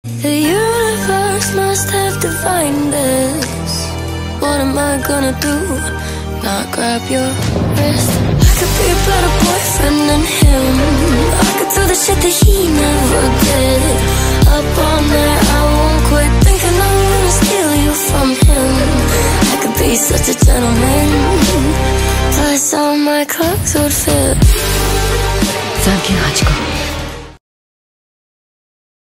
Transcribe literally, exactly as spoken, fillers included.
The universe must have divined this. What am I gonna do? Not grab your wrist. I could be a better boyfriend than him. I could do the shit that he never did. Up all night, I won't quit thinking I wanna steal you from him. I could be such a gentleman. Plus all my clothes would fit. Thank you, Hachiko.